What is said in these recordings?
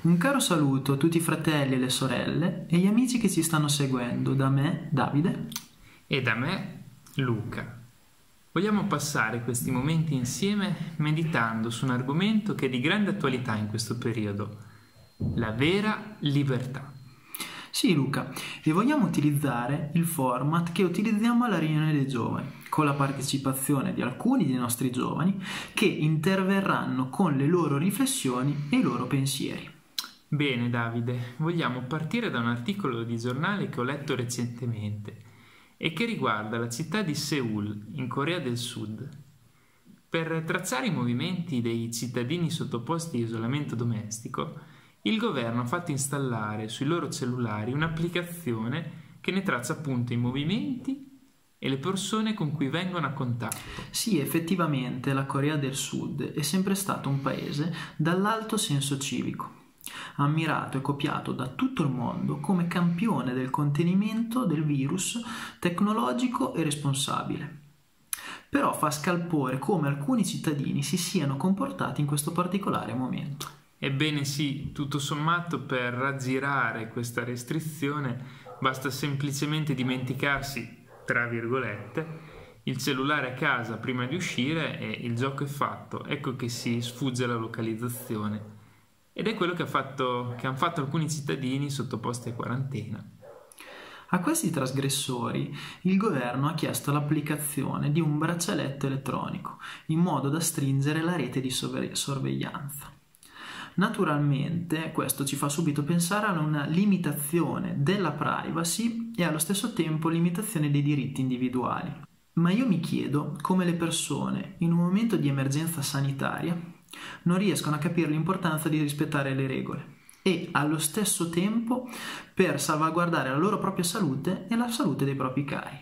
Un caro saluto a tutti i fratelli e le sorelle e gli amici che ci stanno seguendo, da me, Davide. E da me, Luca. Vogliamo passare questi momenti insieme meditando su un argomento che è di grande attualità in questo periodo, la vera libertà. Sì, Luca, e vogliamo utilizzare il format che utilizziamo alla riunione dei giovani, con la partecipazione di alcuni dei nostri giovani che interverranno con le loro riflessioni e i loro pensieri. Bene, Davide, vogliamo partire da un articolo di giornale che ho letto recentemente e che riguarda la città di Seul, in Corea del Sud. Per tracciare i movimenti dei cittadini sottoposti a isolamento domestico, il governo ha fatto installare sui loro cellulari un'applicazione che ne traccia appunto i movimenti e le persone con cui vengono a contatto. Sì, effettivamente la Corea del Sud è sempre stato un paese dall'alto senso civico, ammirato e copiato da tutto il mondo come campione del contenimento del virus tecnologico e responsabile. Però fa scalpore come alcuni cittadini si siano comportati in questo particolare momento. Ebbene sì, tutto sommato per raggirare questa restrizione basta semplicemente dimenticarsi, tra virgolette, il cellulare a casa prima di uscire e il gioco è fatto. Ecco che si sfugge la localizzazione. Ed è quello che hanno fatto alcuni cittadini sottoposti a quarantena. A questi trasgressori il governo ha chiesto l'applicazione di un braccialetto elettronico in modo da stringere la rete di sorveglianza. Naturalmente questo ci fa subito pensare a una limitazione della privacy e allo stesso tempo limitazione dei diritti individuali. Ma io mi chiedo come le persone in un momento di emergenza sanitaria non riescono a capire l'importanza di rispettare le regole e allo stesso tempo per salvaguardare la loro propria salute e la salute dei propri cari.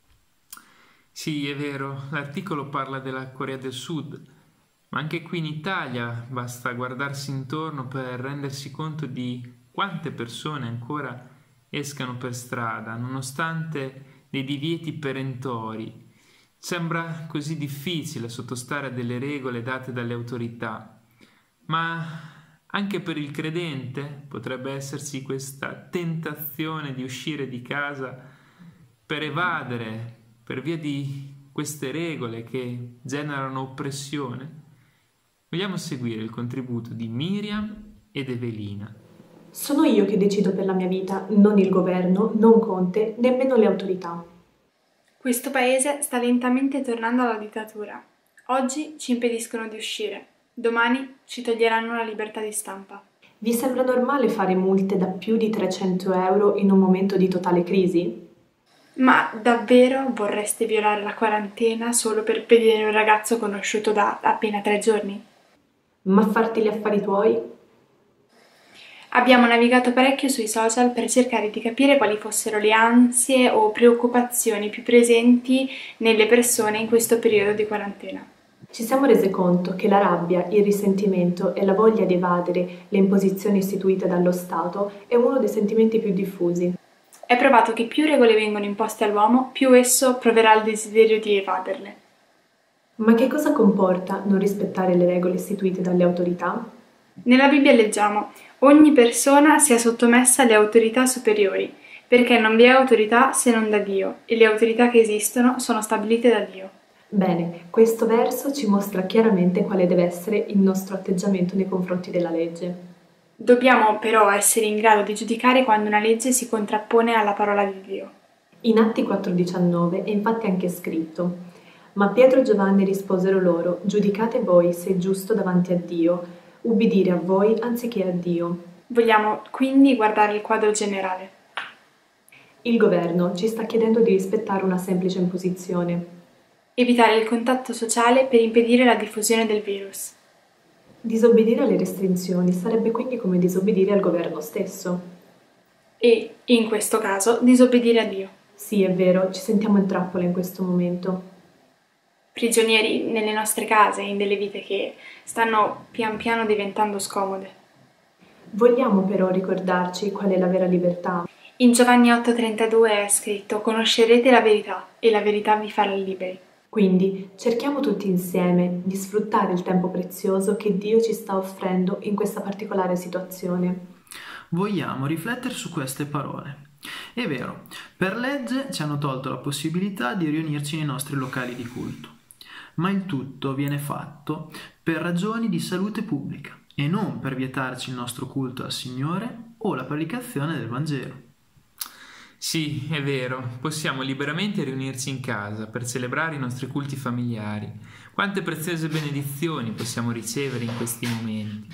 Sì, è vero, l'articolo parla della Corea del Sud, ma anche qui in Italia basta guardarsi intorno per rendersi conto di quante persone ancora escano per strada, nonostante dei divieti perentori. Sembra così difficile sottostare a delle regole date dalle autorità, ma anche per il credente potrebbe esserci questa tentazione di uscire di casa per evadere per via di queste regole che generano oppressione. Vogliamo seguire il contributo di Miriam ed Evelina. Sono io che decido per la mia vita, non il governo, non Conte, nemmeno le autorità. Questo paese sta lentamente tornando alla dittatura. Oggi ci impediscono di uscire, domani ci toglieranno la libertà di stampa. Vi sembra normale fare multe da più di 300 euro in un momento di totale crisi? Ma davvero vorreste violare la quarantena solo per pedire un ragazzo conosciuto da appena 3 giorni? Ma farti gli affari tuoi? Abbiamo navigato parecchio sui social per cercare di capire quali fossero le ansie o preoccupazioni più presenti nelle persone in questo periodo di quarantena. Ci siamo rese conto che la rabbia, il risentimento e la voglia di evadere le imposizioni istituite dallo Stato è uno dei sentimenti più diffusi. È provato che più regole vengono imposte all'uomo, più esso proverà il desiderio di evaderle. Ma che cosa comporta non rispettare le regole istituite dalle autorità? Nella Bibbia leggiamo: ogni persona sia sottomessa alle autorità superiori, perché non vi è autorità se non da Dio, e le autorità che esistono sono stabilite da Dio. Bene, questo verso ci mostra chiaramente quale deve essere il nostro atteggiamento nei confronti della legge. Dobbiamo però essere in grado di giudicare quando una legge si contrappone alla parola di Dio. In Atti 4,19 è infatti anche scritto: ma Pietro e Giovanni risposero loro: giudicate voi se è giusto davanti a Dio, ubbidire a voi anziché a Dio. Vogliamo quindi guardare il quadro generale. Il governo ci sta chiedendo di rispettare una semplice imposizione: evitare il contatto sociale per impedire la diffusione del virus. Disobbedire alle restrizioni sarebbe quindi come disobbedire al governo stesso. E, in questo caso, disobbedire a Dio. Sì, è vero, ci sentiamo in trappola in questo momento. Prigionieri nelle nostre case, in delle vite che stanno pian piano diventando scomode. Vogliamo però ricordarci qual è la vera libertà. In Giovanni 8,32 è scritto: conoscerete la verità e la verità vi farà liberi. Quindi cerchiamo tutti insieme di sfruttare il tempo prezioso che Dio ci sta offrendo in questa particolare situazione. Vogliamo riflettere su queste parole. È vero, per legge ci hanno tolto la possibilità di riunirci nei nostri locali di culto, ma il tutto viene fatto per ragioni di salute pubblica e non per vietarci il nostro culto al Signore o la predicazione del Vangelo. Sì, è vero, possiamo liberamente riunirci in casa per celebrare i nostri culti familiari. Quante preziose benedizioni possiamo ricevere in questi momenti.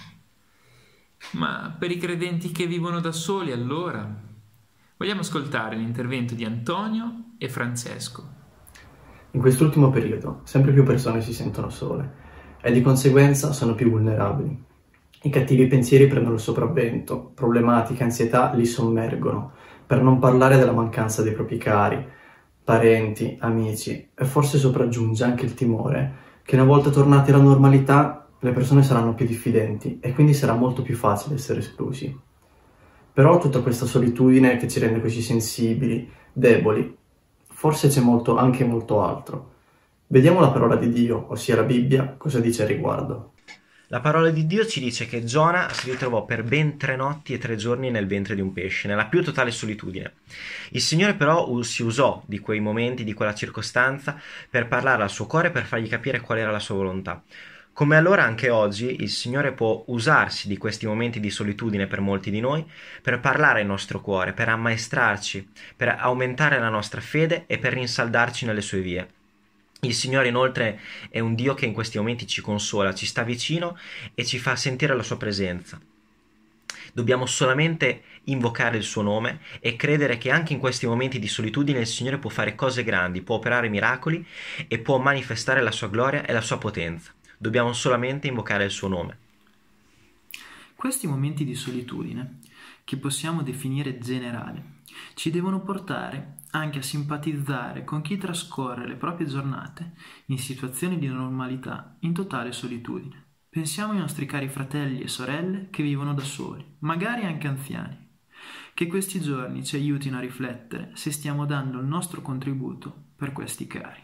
Ma per i credenti che vivono da soli, allora, vogliamo ascoltare l'intervento di Antonio e Francesco. In quest'ultimo periodo, sempre più persone si sentono sole e di conseguenza sono più vulnerabili. I cattivi pensieri prendono il sopravvento, problematiche, ansietà li sommergono, per non parlare della mancanza dei propri cari, parenti, amici, e forse sopraggiunge anche il timore che una volta tornati alla normalità le persone saranno più diffidenti e quindi sarà molto più facile essere esclusi. Però tutta questa solitudine che ci rende così sensibili, deboli, forse c'è anche molto altro. Vediamo la parola di Dio, ossia la Bibbia, cosa dice al riguardo. La parola di Dio ci dice che Giona si ritrovò per ben 3 notti e 3 giorni nel ventre di un pesce, nella più totale solitudine. Il Signore però si usò di quei momenti, di quella circostanza, per parlare al suo cuore e per fargli capire qual era la sua volontà. Come allora anche oggi il Signore può usarsi di questi momenti di solitudine per molti di noi, per parlare al nostro cuore, per ammaestrarci, per aumentare la nostra fede e per rinsaldarci nelle sue vie. Il Signore inoltre è un Dio che in questi momenti ci consola, ci sta vicino e ci fa sentire la sua presenza. Dobbiamo solamente invocare il suo nome e credere che anche in questi momenti di solitudine il Signore può fare cose grandi, può operare miracoli e può manifestare la sua gloria e la sua potenza. Dobbiamo solamente invocare il suo nome. Questi momenti di solitudine, che possiamo definire generali, ci devono portare anche a simpatizzare con chi trascorre le proprie giornate in situazioni di normalità, in totale solitudine. Pensiamo ai nostri cari fratelli e sorelle che vivono da soli, magari anche anziani. Che questi giorni ci aiutino a riflettere se stiamo dando il nostro contributo per questi cari.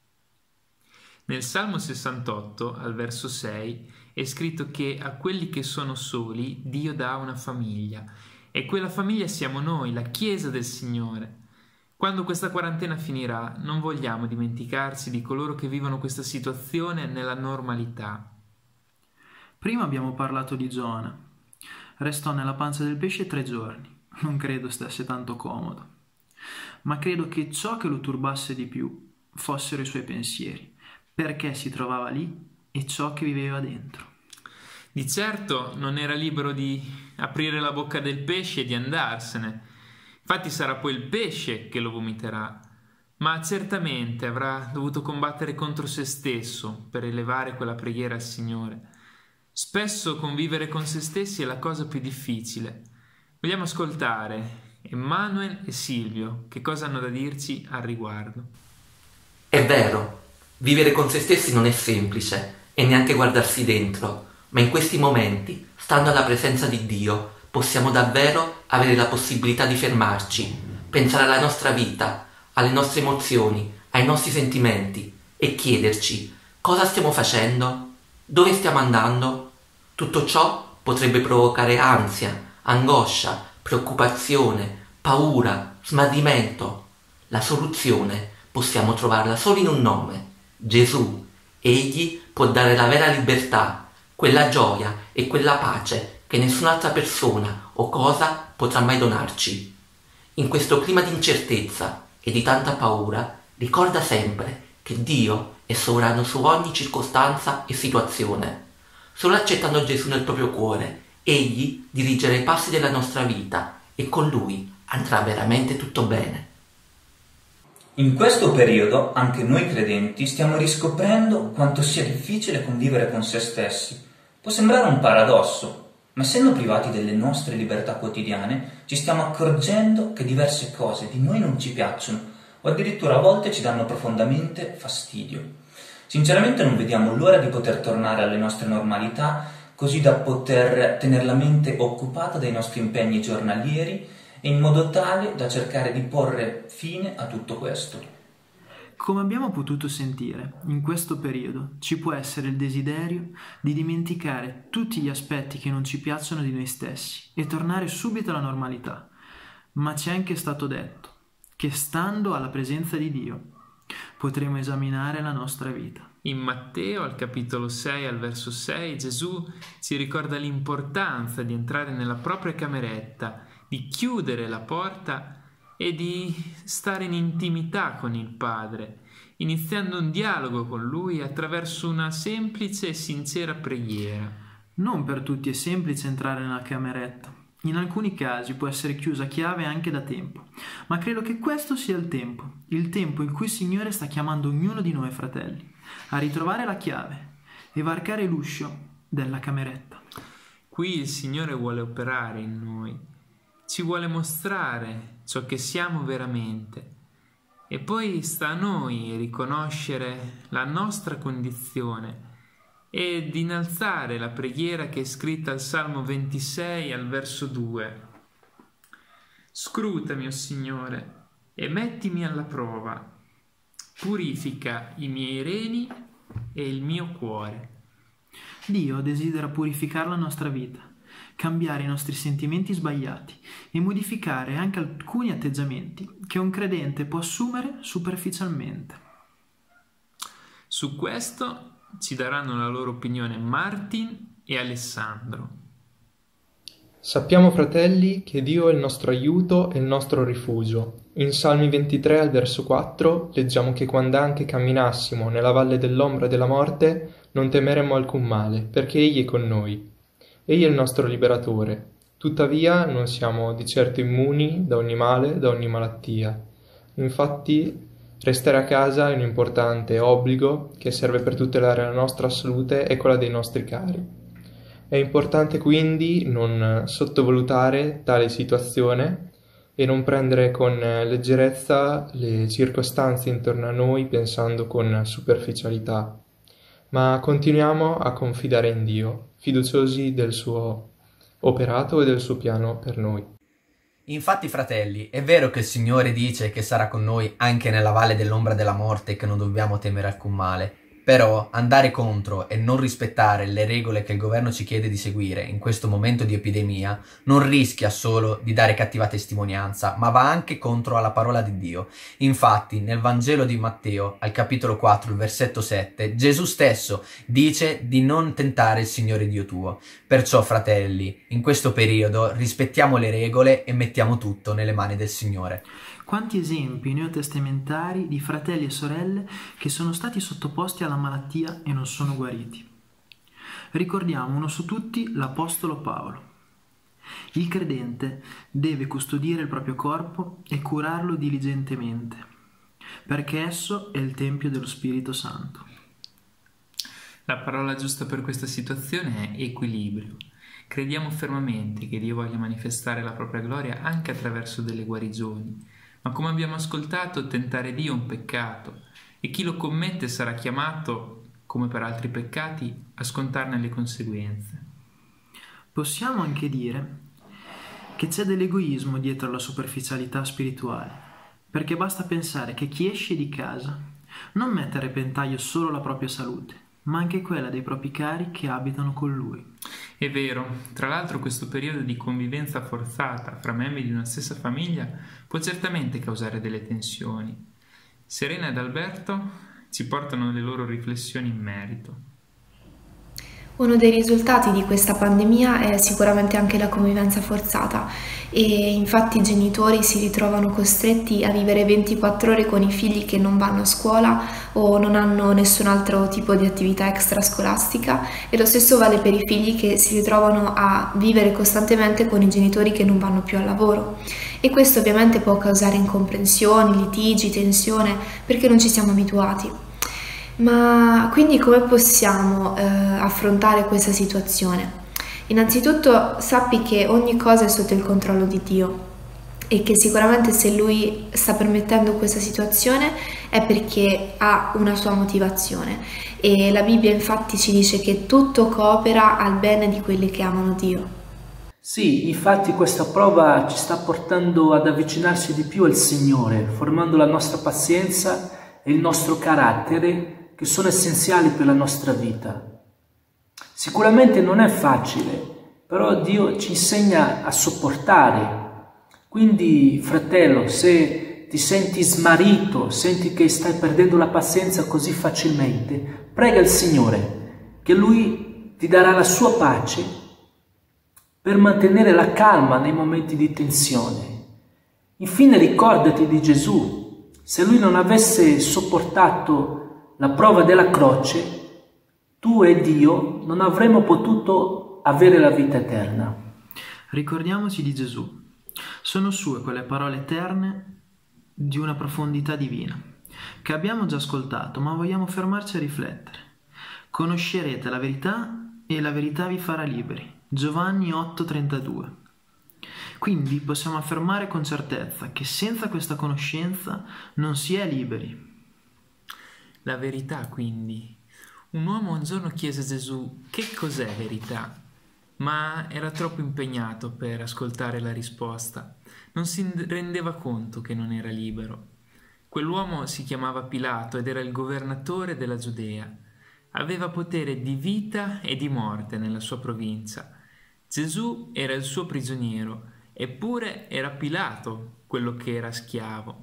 Nel Salmo 68, al verso 6, è scritto che a quelli che sono soli Dio dà una famiglia, e quella famiglia siamo noi, la Chiesa del Signore. Quando questa quarantena finirà, non vogliamo dimenticarci di coloro che vivono questa situazione nella normalità. Prima abbiamo parlato di Giona. Restò nella pancia del pesce 3 giorni. Non credo stesse tanto comodo. Ma credo che ciò che lo turbasse di più fossero i suoi pensieri, perché si trovava lì e ciò che viveva dentro. Di certo non era libero di aprire la bocca del pesce e di andarsene. Infatti sarà poi il pesce che lo vomiterà, ma certamente avrà dovuto combattere contro se stesso per elevare quella preghiera al Signore. Spesso convivere con se stessi è la cosa più difficile. Vogliamo ascoltare Emanuele e Silvio che cosa hanno da dirci al riguardo. È vero, vivere con se stessi non è semplice e neanche guardarsi dentro, ma in questi momenti, stando alla presenza di Dio, possiamo davvero avere la possibilità di fermarci, pensare alla nostra vita, alle nostre emozioni, ai nostri sentimenti e chiederci cosa stiamo facendo, dove stiamo andando. Tutto ciò potrebbe provocare ansia, angoscia, preoccupazione, paura, smarrimento. La soluzione possiamo trovarla solo in un nome, Gesù. Egli può dare la vera libertà, quella gioia e quella pace che nessun'altra persona o cosa potrà mai donarci. In questo clima di incertezza e di tanta paura, ricorda sempre che Dio è sovrano su ogni circostanza e situazione. Solo accettando Gesù nel proprio cuore, Egli dirigerà i passi della nostra vita e con Lui andrà veramente tutto bene. In questo periodo anche noi credenti stiamo riscoprendo quanto sia difficile convivere con se stessi. Può sembrare un paradosso, ma essendo privati delle nostre libertà quotidiane ci stiamo accorgendo che diverse cose di noi non ci piacciono o addirittura a volte ci danno profondamente fastidio. Sinceramente non vediamo l'ora di poter tornare alle nostre normalità, così da poter tenere la mente occupata dai nostri impegni giornalieri e in modo tale da cercare di porre fine a tutto questo. Come abbiamo potuto sentire, in questo periodo ci può essere il desiderio di dimenticare tutti gli aspetti che non ci piacciono di noi stessi e tornare subito alla normalità. Ma ci è anche stato detto che stando alla presenza di Dio potremo esaminare la nostra vita. In Matteo, al capitolo 6, al verso 6, Gesù ci ricorda l'importanza di entrare nella propria cameretta, di chiudere la porta e di stare in intimità con il Padre, iniziando un dialogo con Lui attraverso una semplice e sincera preghiera. Non per tutti è semplice entrare nella cameretta. In alcuni casi può essere chiusa a chiave anche da tempo, ma credo che questo sia il tempo in cui il Signore sta chiamando ognuno di noi fratelli a ritrovare la chiave e varcare l'uscio della cameretta. Qui il Signore vuole operare in noi, ci vuole mostrare ciò che siamo veramente e poi sta a noi riconoscere la nostra condizione ed innalzare la preghiera che è scritta al Salmo 26 al verso 2. Scrutami, o Signore, e mettimi alla prova, purifica i miei reni e il mio cuore. Dio desidera purificare la nostra vita, cambiare i nostri sentimenti sbagliati e modificare anche alcuni atteggiamenti che un credente può assumere superficialmente. Su questo ci daranno la loro opinione Martin e Alessandro. Sappiamo, fratelli, che Dio è il nostro aiuto e il nostro rifugio. In Salmi 23 al verso 4 leggiamo che quando anche camminassimo nella valle dell'ombra della morte non temeremo alcun male, perché Egli è con noi. Egli è il nostro liberatore. Tuttavia non siamo di certo immuni da ogni male, da ogni malattia. Infatti restare a casa è un importante obbligo che serve per tutelare la nostra salute e quella dei nostri cari. È importante quindi non sottovalutare tale situazione e non prendere con leggerezza le circostanze intorno a noi pensando con superficialità, ma continuiamo a confidare in Dio, fiduciosi del suo operato e del suo piano per noi. Infatti, fratelli, è vero che il Signore dice che sarà con noi anche nella valle dell'ombra della morte e che non dobbiamo temere alcun male. Però andare contro e non rispettare le regole che il governo ci chiede di seguire in questo momento di epidemia non rischia solo di dare cattiva testimonianza, ma va anche contro alla parola di Dio. Infatti, nel Vangelo di Matteo, al capitolo 4, il versetto 7, Gesù stesso dice di non tentare il Signore Dio tuo. Perciò, fratelli, in questo periodo rispettiamo le regole e mettiamo tutto nelle mani del Signore. Quanti esempi neotestamentari di fratelli e sorelle che sono stati sottoposti alla malattia e non sono guariti. Ricordiamo uno su tutti l'Apostolo Paolo. Il credente deve custodire il proprio corpo e curarlo diligentemente, perché esso è il Tempio dello Spirito Santo. La parola giusta per questa situazione è equilibrio. Crediamo fermamente che Dio voglia manifestare la propria gloria anche attraverso delle guarigioni. Ma come abbiamo ascoltato, tentare Dio è un peccato e chi lo commette sarà chiamato, come per altri peccati, a scontarne le conseguenze. Possiamo anche dire che c'è dell'egoismo dietro la superficialità spirituale, perché basta pensare che chi esce di casa non mette a repentaglio solo la propria salute, ma anche quella dei propri cari che abitano con lui. È vero, tra l'altro questo periodo di convivenza forzata fra membri di una stessa famiglia può certamente causare delle tensioni. Serena ed Alberto ci portano le loro riflessioni in merito. Uno dei risultati di questa pandemia è sicuramente anche la convivenza forzata e infatti i genitori si ritrovano costretti a vivere 24 ore con i figli che non vanno a scuola o non hanno nessun altro tipo di attività extrascolastica e lo stesso vale per i figli che si ritrovano a vivere costantemente con i genitori che non vanno più al lavoro e questo ovviamente può causare incomprensioni, litigi, tensione perché non ci siamo abituati. Ma quindi come possiamo affrontare questa situazione? Innanzitutto sappi che ogni cosa è sotto il controllo di Dio e che sicuramente se Lui sta permettendo questa situazione è perché ha una sua motivazione e la Bibbia infatti ci dice che tutto coopera al bene di quelli che amano Dio. Sì, infatti questa prova ci sta portando ad avvicinarsi di più al Signore, formando la nostra pazienza e il nostro carattere che sono essenziali per la nostra vita. Sicuramente non è facile, però Dio ci insegna a sopportare. Quindi, fratello, se ti senti smarrito, senti che stai perdendo la pazienza così facilmente, prega il Signore che Lui ti darà la sua pace per mantenere la calma nei momenti di tensione. Infine ricordati di Gesù. Se Lui non avesse sopportato la prova della croce, tu e Dio non avremmo potuto avere la vita eterna. Ricordiamoci di Gesù. Sono sue quelle parole eterne di una profondità divina, che abbiamo già ascoltato, ma vogliamo fermarci a riflettere. Conoscerete la verità e la verità vi farà liberi. Giovanni 8,32. Quindi possiamo affermare con certezza che senza questa conoscenza non si è liberi. La verità, quindi. Un uomo un giorno chiese a Gesù che cos'è verità, ma era troppo impegnato per ascoltare la risposta. Non si rendeva conto che non era libero. Quell'uomo si chiamava Pilato ed era il governatore della Giudea. Aveva potere di vita e di morte nella sua provincia. Gesù era il suo prigioniero, eppure era Pilato quello che era schiavo.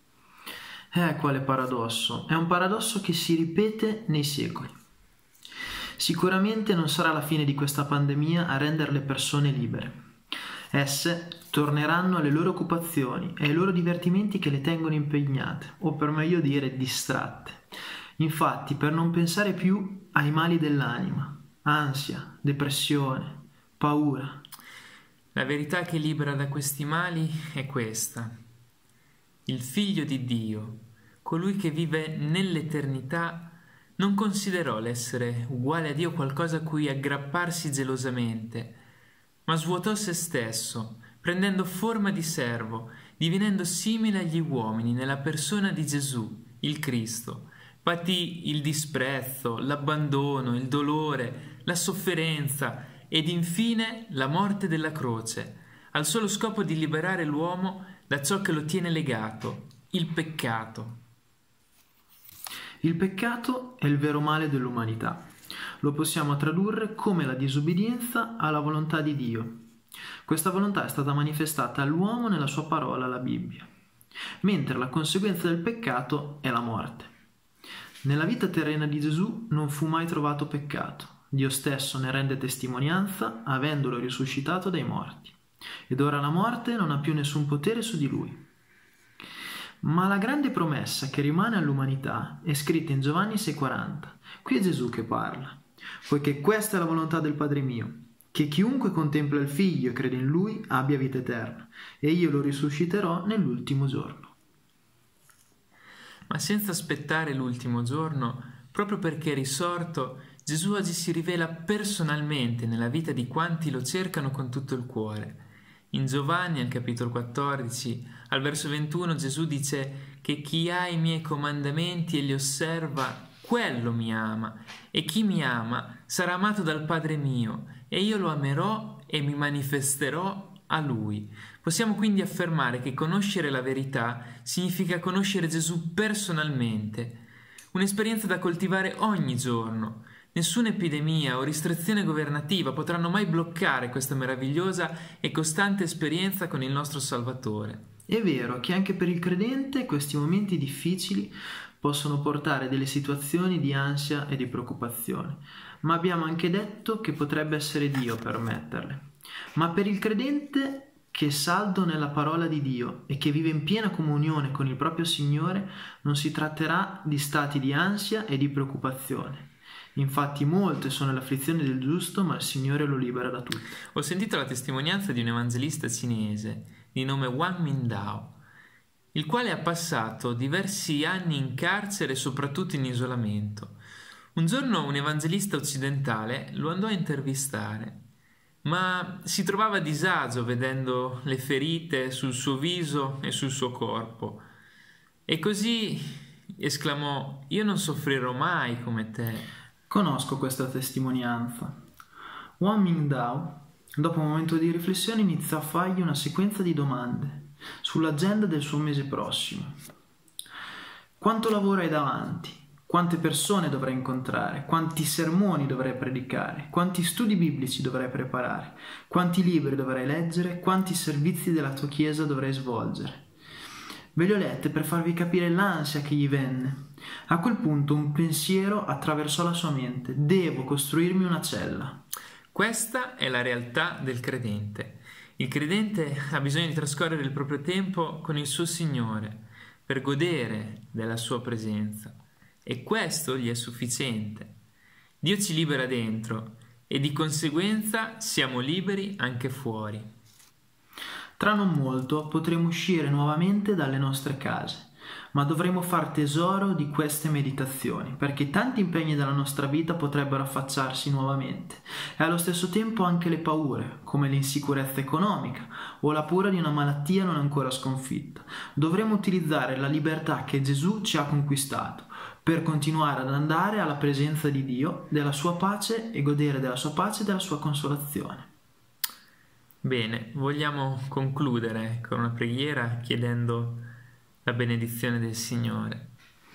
Quale paradosso! È un paradosso che si ripete nei secoli. Sicuramente non sarà la fine di questa pandemia a rendere le persone libere. Esse torneranno alle loro occupazioni e ai loro divertimenti che le tengono impegnate, o per meglio dire distratte. Infatti, per non pensare più ai mali dell'anima, ansia, depressione, paura. La verità che libera da questi mali è questa. Il Figlio di Dio, colui che vive nell'eternità, non considerò l'essere uguale a Dio qualcosa a cui aggrapparsi gelosamente, ma svuotò se stesso, prendendo forma di servo, divenendo simile agli uomini nella persona di Gesù, il Cristo. Patì il disprezzo, l'abbandono, il dolore, la sofferenza ed infine la morte della croce, al solo scopo di liberare l'uomo da ciò che lo tiene legato, il peccato. Il peccato è il vero male dell'umanità. Lo possiamo tradurre come la disobbedienza alla volontà di Dio. Questa volontà è stata manifestata all'uomo nella sua parola, la Bibbia, mentre la conseguenza del peccato è la morte. Nella vita terrena di Gesù non fu mai trovato peccato. Dio stesso ne rende testimonianza avendolo risuscitato dai morti. Ed ora la morte non ha più nessun potere su di lui. Ma la grande promessa che rimane all'umanità è scritta in Giovanni 6,40. Qui è Gesù che parla. Poiché questa è la volontà del Padre mio, che chiunque contempla il Figlio e crede in Lui abbia vita eterna, e io lo risusciterò nell'ultimo giorno. Ma senza aspettare l'ultimo giorno, proprio perché è risorto, Gesù oggi si rivela personalmente nella vita di quanti lo cercano con tutto il cuore. In Giovanni, al capitolo 14, al verso 21, Gesù dice che chi ha i miei comandamenti e li osserva, quello mi ama, e chi mi ama sarà amato dal Padre mio, e io lo amerò e mi manifesterò a Lui. Possiamo quindi affermare che conoscere la verità significa conoscere Gesù personalmente, un'esperienza da coltivare ogni giorno. Nessuna epidemia o restrizione governativa potranno mai bloccare questa meravigliosa e costante esperienza con il nostro Salvatore. È vero che anche per il credente questi momenti difficili possono portare delle situazioni di ansia e di preoccupazione, ma abbiamo anche detto che potrebbe essere Dio a permetterle. Ma per il credente che è saldo nella parola di Dio e che vive in piena comunione con il proprio Signore, non si tratterà di stati di ansia e di preoccupazione. Infatti molte sono le afflizioni del giusto, ma il Signore lo libera da tutte. Ho sentito la testimonianza di un evangelista cinese di nome Wang Mindao, il quale ha passato diversi anni in carcere e soprattutto in isolamento. Un giorno un evangelista occidentale lo andò a intervistare, ma si trovava a disagio vedendo le ferite sul suo viso e sul suo corpo. E così esclamò: «Io non soffrirò mai come te». Conosco questa testimonianza. Wang Mindao, dopo un momento di riflessione, iniziò a fargli una sequenza di domande sull'agenda del suo mese prossimo. Quanto lavoro hai davanti? Quante persone dovrai incontrare? Quanti sermoni dovrai predicare? Quanti studi biblici dovrai preparare? Quanti libri dovrai leggere? Quanti servizi della tua chiesa dovrai svolgere? Ve le ho lette per farvi capire l'ansia che gli venne. A quel punto un pensiero attraversò la sua mente. Devo costruirmi una cella. Questa è la realtà del credente. Il credente ha bisogno di trascorrere il proprio tempo con il suo Signore per godere della sua presenza. E questo gli è sufficiente. Dio ci libera dentro e di conseguenza siamo liberi anche fuori. Tra non molto potremo uscire nuovamente dalle nostre case, ma dovremo far tesoro di queste meditazioni, perché tanti impegni della nostra vita potrebbero affacciarsi nuovamente, e allo stesso tempo anche le paure, come l'insicurezza economica o la paura di una malattia non ancora sconfitta. Dovremo utilizzare la libertà che Gesù ci ha conquistato per continuare ad andare alla presenza di Dio, della sua pace e godere della sua pace e della sua consolazione. Bene, vogliamo concludere con una preghiera chiedendo la benedizione del Signore.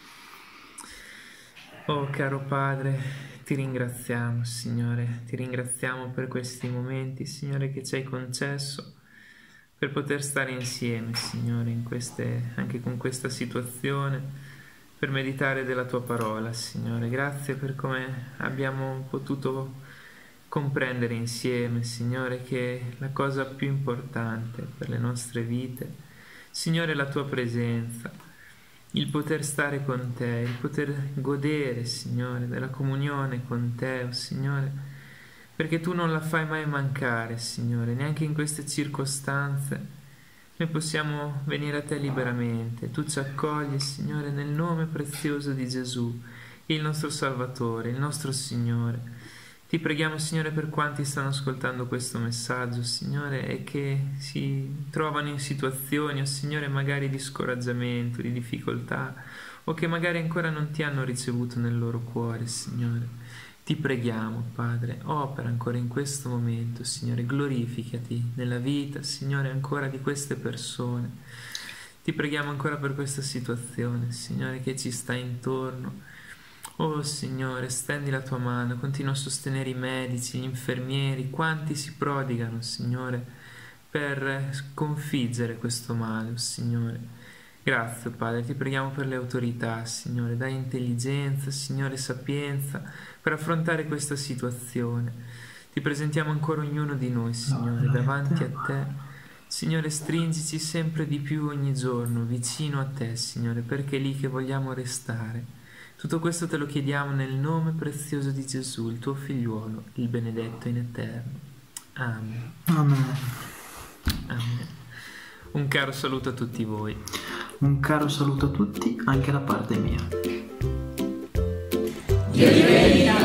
Oh caro Padre, ti ringraziamo, Signore, ti ringraziamo per questi momenti, Signore, che ci hai concesso per poter stare insieme, Signore, anche con questa situazione, per meditare della tua parola, Signore. Grazie per come abbiamo potuto comprendere insieme, Signore, che la cosa più importante per le nostre vite, Signore, è la tua presenza, il poter stare con te, il poter godere, Signore, della comunione con te, oh Signore, perché tu non la fai mai mancare, Signore, neanche in queste circostanze. Noi possiamo venire a te liberamente, tu ci accogli, Signore, nel nome prezioso di Gesù, il nostro Salvatore, il nostro Signore. Ti preghiamo, Signore, per quanti stanno ascoltando questo messaggio, Signore, e che si trovano in situazioni, oh Signore, magari di scoraggiamento, di difficoltà, o che magari ancora non ti hanno ricevuto nel loro cuore, Signore. Ti preghiamo, Padre, opera ancora in questo momento, Signore, glorificati nella vita, Signore, ancora di queste persone. Ti preghiamo ancora per questa situazione, Signore, che ci sta intorno. Oh Signore, stendi la tua mano, continua a sostenere i medici, gli infermieri, quanti si prodigano, Signore, per sconfiggere questo male, oh Signore. Grazie, Padre, ti preghiamo per le autorità, Signore, dai intelligenza, Signore, sapienza, per affrontare questa situazione. Ti presentiamo ancora ognuno di noi, Signore, davanti a te. Signore, stringici sempre di più ogni giorno, vicino a te, Signore, perché è lì che vogliamo restare. Tutto questo te lo chiediamo nel nome prezioso di Gesù, il tuo figliuolo, il benedetto in eterno. Amen. Amen. Amen. Un caro saluto a tutti voi. Un caro saluto a tutti, anche da parte mia. Dio ti benedica.